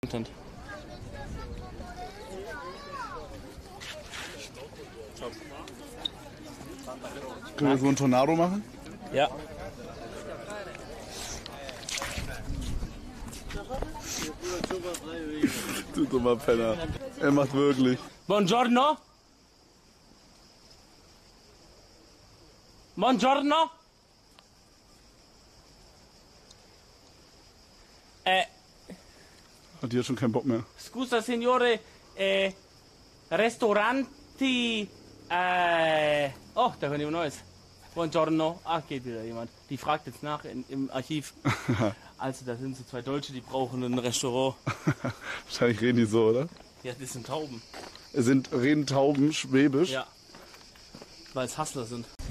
Content. Können wir so einen Tornado machen? Ja. Du dummer Penner. Er macht wirklich. Buongiorno. Buongiorno. Hat die jetzt schon keinen Bock mehr. Scusa signore, Restauranti, oh, da kommt jemand Neues. Buongiorno. Ach, geht wieder jemand. Die fragt jetzt nach im Archiv. Also, da sind so zwei Deutsche, die brauchen ein Restaurant. Wahrscheinlich reden die so, oder? Ja, das sind Tauben. Reden Tauben Schwäbisch? Ja. Weil es Hustler sind.